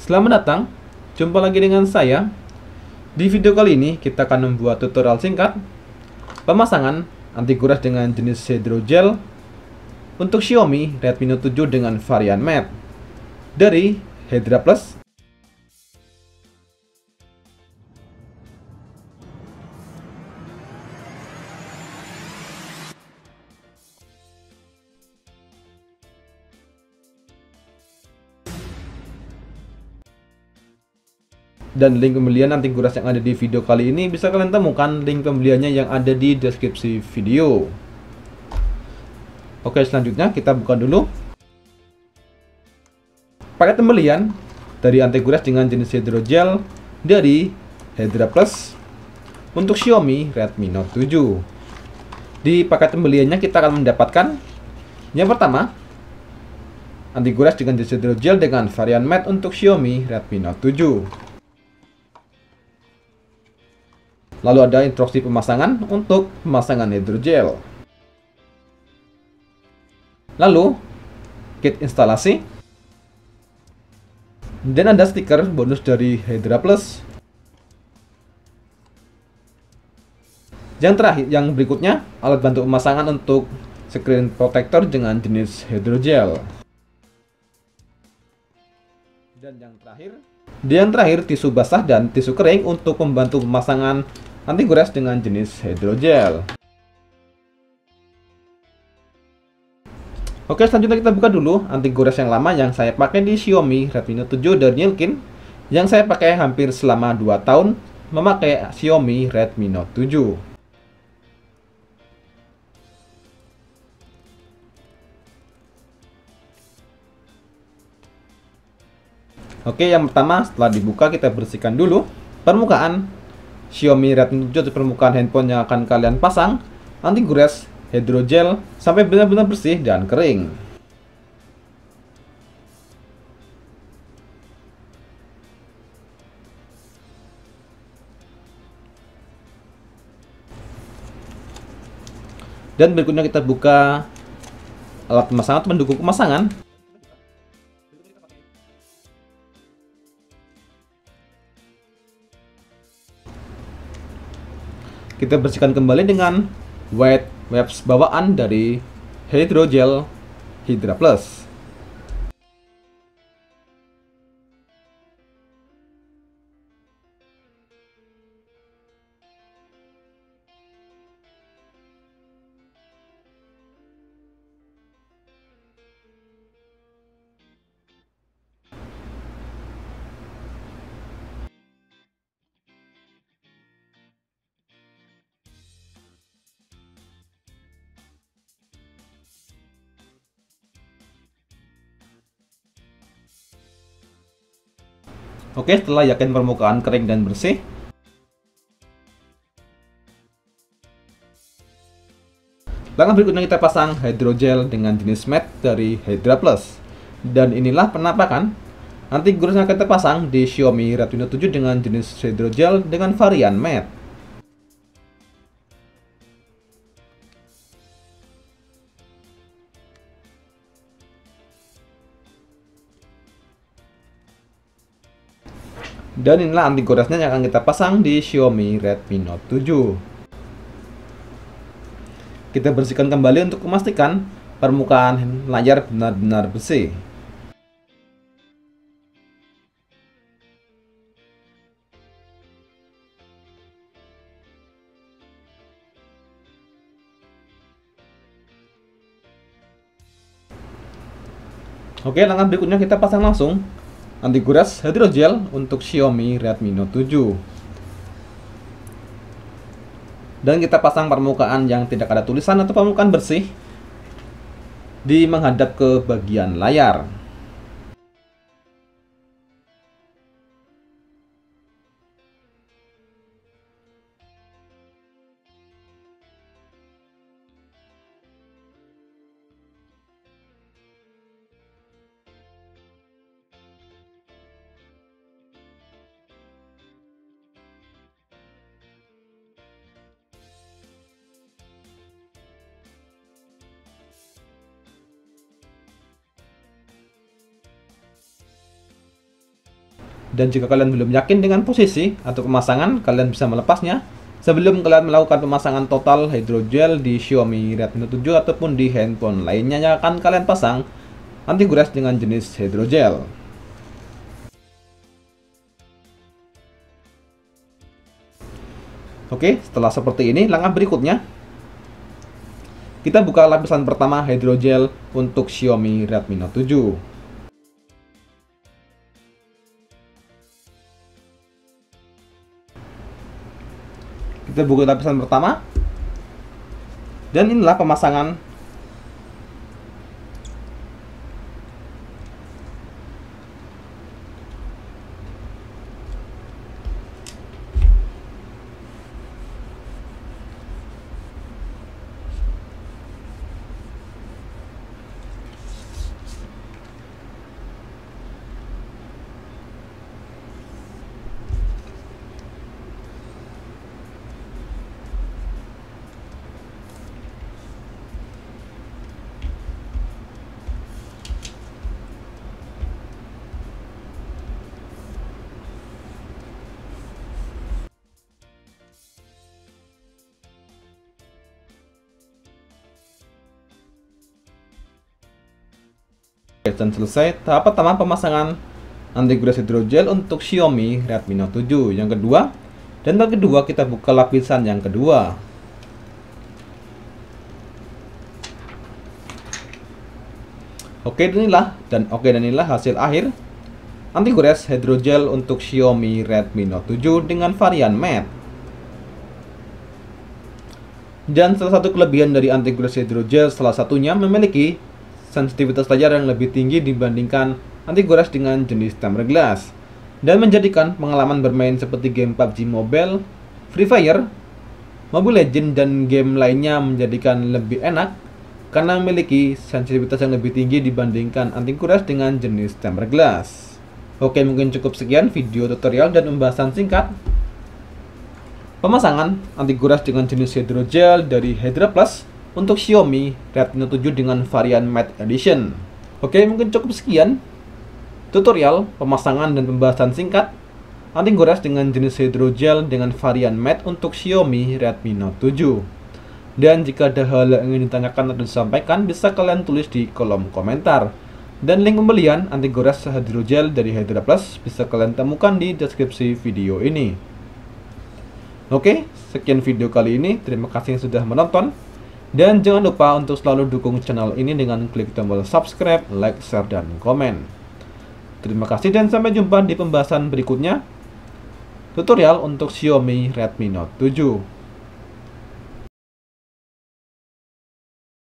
Selamat datang, jumpa lagi dengan saya. Di video kali ini kita akan membuat tutorial singkat pemasangan anti kuras dengan jenis hydrogel untuk Xiaomi Redmi Note 7 dengan varian matte dari Hydra Plus. Dan link pembelian anti kuras yang ada di video kali ini bisa kalian temukan link pembeliannya yang ada di deskripsi video. Oke, selanjutnya kita buka dulu paket pembelian dari anti kuras dengan jenis hydrogel dari Hydra Plus untuk Xiaomi Redmi Note 7. Di paket pembeliannya kita akan mendapatkan yang pertama, anti kuras dengan jenis hydrogel dengan varian matte untuk Xiaomi Redmi Note 7. Lalu ada instruksi pemasangan untuk pemasangan hydrogel. Lalu kit instalasi. Dan ada stiker bonus dari Hydra Plus. Yang berikutnya, alat bantu pemasangan untuk screen protector dengan jenis hydrogel. Dan yang terakhir tisu basah dan tisu kering untuk membantu pemasangan anti kuras dengan jenis hydrogel. Oke, selanjutnya kita buka dulu anti kuras yang lama yang saya pakai di Xiaomi Redmi Note 7 dari Nilkin, yang saya pakai hampir selama 2 tahun memakai Xiaomi Redmi Note 7. Oke, yang pertama setelah dibuka kita bersihkan dulu permukaan Xiaomi Redmi Note 7 permukaan handphone yang akan kalian pasang anti kuras hydrogel sampai benar-benar bersih dan kering. Dan berikutnya kita buka alat pemasangan atau pendukung pemasangan. Kita bersihkan kembali dengan white webs bawaan dari hydrogel Hydra Plus. Oke, setelah yakin permukaan kering dan bersih, langkah berikutnya kita pasang hydrogel dengan jenis matte dari Hydra Plus. Dan inilah penampakan anti kuras yang akan terpasang di Xiaomi Redmi Note 7 dengan jenis hydrogel dengan varian matte. Dan inilah anti kurasnya yang akan kita pasang di Xiaomi Redmi Note 7. Kita bersihkan kembali untuk memastikan permukaan layar benar-benar bersih. Oke, langkah berikutnya kita pasang langsung anti kuras hydrogel untuk Xiaomi Redmi Note 7. Dan kita pasang permukaan yang tidak ada tulisan atau permukaan bersih di menghadap ke bagian layar. Dan jika kalian belum yakin dengan posisi atau pemasangan, kalian bisa melepasnya sebelum kalian melakukan pemasangan total hydrogel di Xiaomi Redmi Note 7 ataupun di handphone lainnya yang akan kalian pasang anti-gores dengan jenis hydrogel. Oke, setelah seperti ini, langkah berikutnya kita buka lapisan pertama hydrogel untuk Xiaomi Redmi Note 7. Kita buka lapisan pertama, dan inilah pemasangan dan selesai tahap pertama pemasangan anti-gores hydrogel untuk Xiaomi Redmi Note 7. Yang kedua, dan tahap kedua kita buka lapisan yang kedua. Oke, dan inilah hasil akhir anti-gores hydrogel untuk Xiaomi Redmi Note 7 dengan varian matte. Dan salah satu kelebihan dari anti-gores hydrogel salah satunya memiliki sensitivitas layar yang lebih tinggi dibandingkan anti-gores dengan jenis tempered glass, dan menjadikan pengalaman bermain seperti game PUBG Mobile, Free Fire, Mobile Legends, dan game lainnya menjadikan lebih enak karena memiliki sensitivitas yang lebih tinggi dibandingkan anti-gores dengan jenis tempered glass. Oke, mungkin cukup sekian video tutorial dan pembahasan singkat pemasangan anti-gores dengan jenis hydrogel dari Hydra Plus untuk Xiaomi Redmi Note 7 dengan varian Matte Edition. Oke, mungkin cukup sekian tutorial pemasangan dan pembahasan singkat anti-gores dengan jenis hydrogel dengan varian matte untuk Xiaomi Redmi Note 7. Dan jika ada hal yang ingin ditanyakan atau disampaikan, bisa kalian tulis di kolom komentar. Dan link pembelian anti-gores hydrogel dari Hydra Plus bisa kalian temukan di deskripsi video ini. Oke, sekian video kali ini. Terima kasih yang sudah menonton. Dan jangan lupa untuk selalu dukung channel ini dengan klik tombol subscribe, like, share, dan komen. Terima kasih dan sampai jumpa di pembahasan berikutnya. Tutorial untuk Xiaomi Redmi Note 7.